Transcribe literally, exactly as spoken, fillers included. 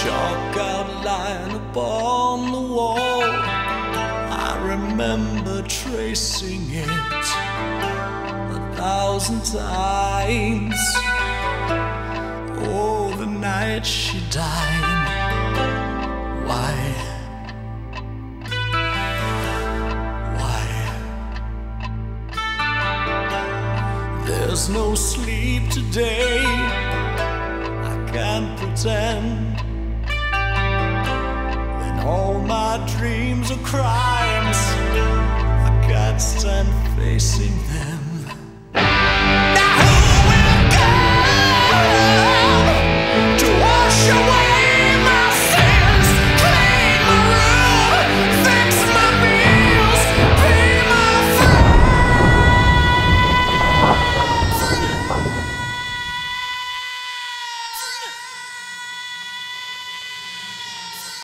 chalk outline upon the wall. I remember tracing it a thousand times. Oh, the night she died. Why? Why? There's no sleep today. I can't pretend. When all my dreams are crimes, I can't stand facing them.